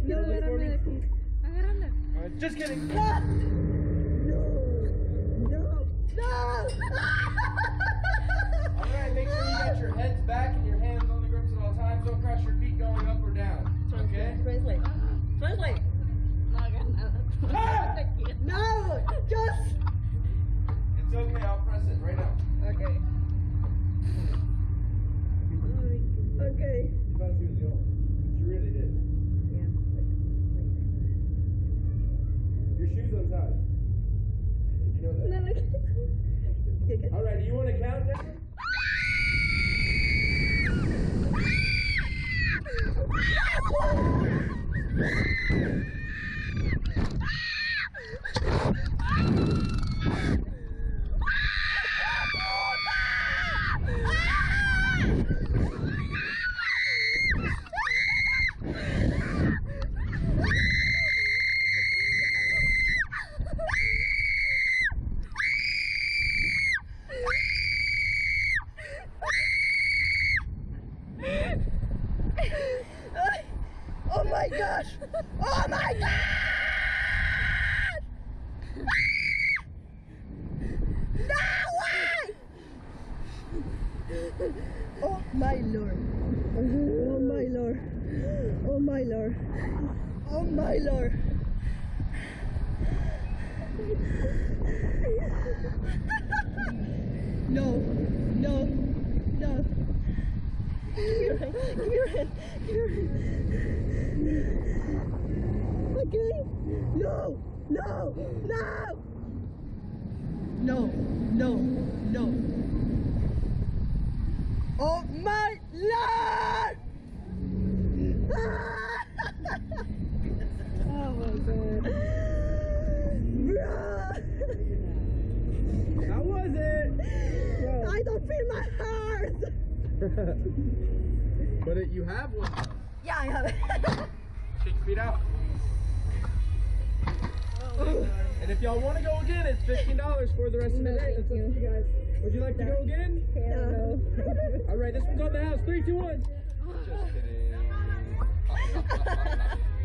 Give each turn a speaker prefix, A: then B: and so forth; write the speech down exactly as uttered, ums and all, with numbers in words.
A: No, agárrame de aquí. Agárrala.
B: Right, just kidding.
A: No. No. No. No.
B: All right, make sure you got your heads back and your hands on the grips at all times. Don't cross your feet going up or down. Okay?
A: Translate. Translate. No hagan nada.
B: Ah!
A: No, just.
B: It's okay. I'll press it right now.
A: Okay. Okay.
B: You thought she was going. She really did.
A: Yeah.
B: Your shoes untied. Did you know that? All right. Do you want to count down?
A: Oh my gosh! Oh my gosh! No way! Oh my lord! Oh my lord! Oh my lord! Oh my lord! No! No! No! Give me your hand. Give me your hand. Give me your hand. Okay. No. No. No. No. No. No. Oh my lord! Oh my god. Bro.
B: How was it?
A: I don't feel my heart.
B: But it, you have one.
A: Yeah, I have it.
B: Shake your feet out.
A: Oh
B: and if y'all want to go again, it's fifteen dollars for the rest of the
A: No,
B: day.
A: thank
B: That's up to
A: you.
B: you guys. Would you like to go again?
A: No.
B: All right, this one's on the house. Three, two, one. Just kidding.